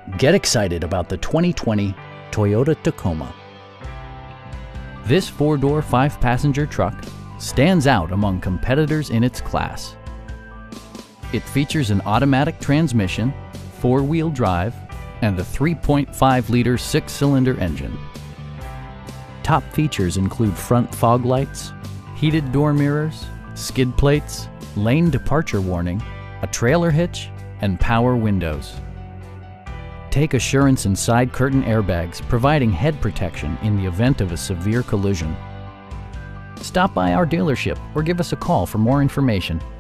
Get excited about the 2020 Toyota Tacoma. This four-door, five-passenger truck stands out among competitors in its class. It features an automatic transmission, four-wheel drive, and a 3.5-liter six-cylinder engine. Top features include front fog lights, heated door mirrors, skid plates, lane departure warning, a trailer hitch, and power windows. Take assurance in side curtain airbags, providing head protection in the event of a severe collision. Stop by our dealership or give us a call for more information.